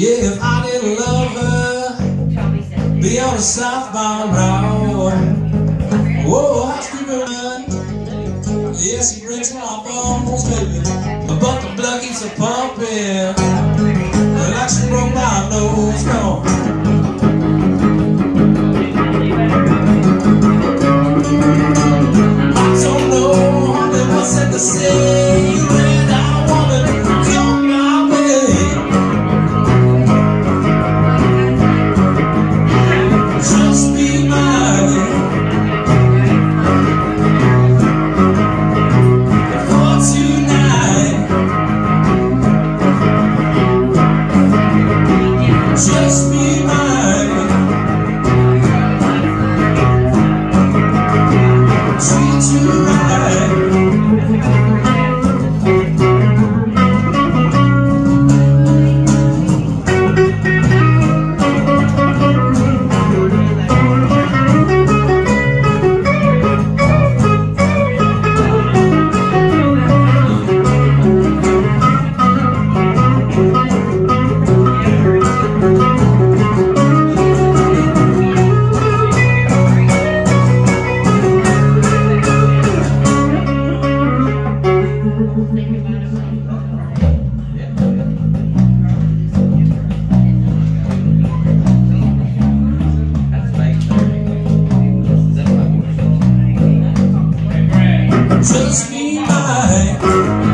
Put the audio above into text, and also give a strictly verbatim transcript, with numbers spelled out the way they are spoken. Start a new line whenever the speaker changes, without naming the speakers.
Yeah, if I didn't love her, be on the southbound road. Whoa, I scream run. Yes, he breaks my bones, baby, but the blood keeps a pumping like she broke my nose. No. I don't know, honey, what's it to say when I wanna come my way. Just be mine for tonight. Just be mine. Treat you right. Just be mine.